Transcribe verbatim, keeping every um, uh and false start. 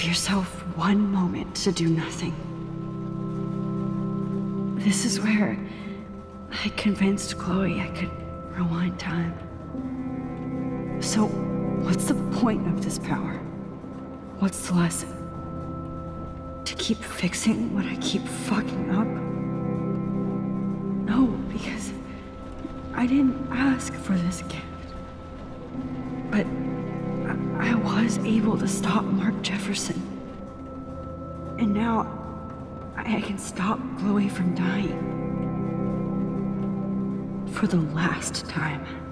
yourself one moment to do nothing. This is where I convinced Chloe I could rewind time. So, what's the point of this power? What's the lesson? To keep fixing what I keep fucking up? No, because I didn't ask for this gift. But I, I was able to stop Mark Jefferson. And now I, I can stop Chloe from dying. For the last time.